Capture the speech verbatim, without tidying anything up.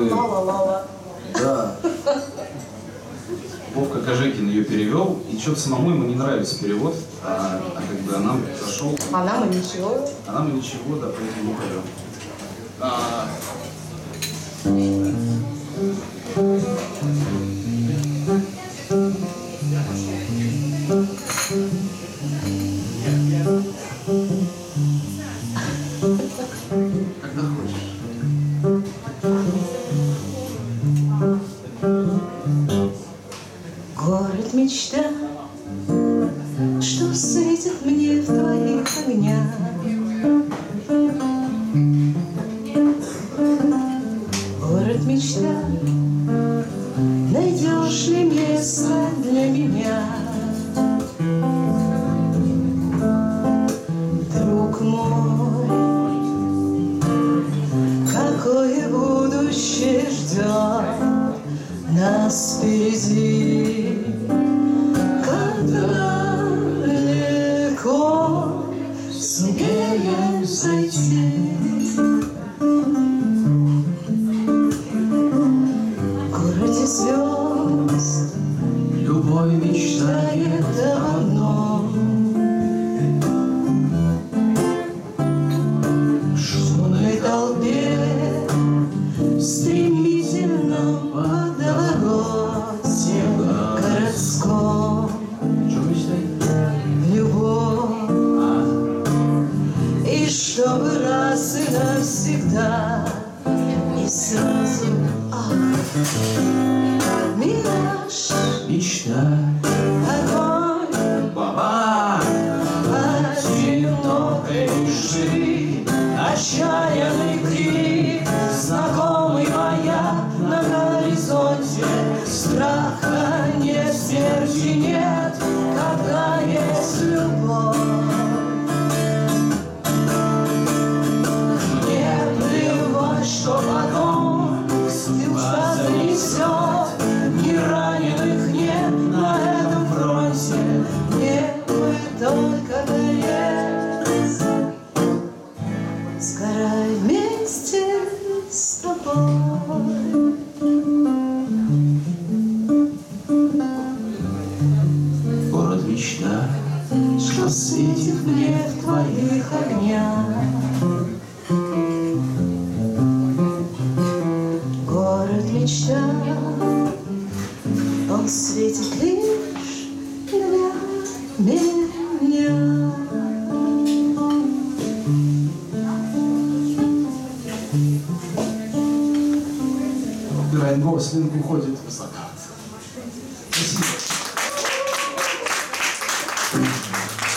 мы... Ла-ла-ла-ла. Да. Вовка Кожекин ее перевел, и что-то самому ему не нравится перевод, а, а как бы она зашел. А нам и ничего. А нам и ничего, да, поэтому поем. А... Когда хочешь. Город мечта, что светит мне в твоих огнях. Город мечта, найдешь ли место для меня? Друг мой, какое будущее ждет нас впереди, как далеко сумеем зайти. В городе звезд Любовь мечтает давно, в шумной толпе стремительно водовороте городском. Любовь, и чтобы раз и навсегда, и сразу, ах, мираж, мечта, огонь, баба, одинокой души, отчаянный крик, знакомый маяк на горизонте. Страха нет, смерти нет, когда есть любовь. Не плевать, что потом стрела занесет, ни раненых нет на этом фронте, небо только горит. Сгорай вместе с тобой. город мечта, Что светит мне в твоих огнях. Город мечта, он светит лишь для меня. Райан Гослинг уходит в закат. Спасибо.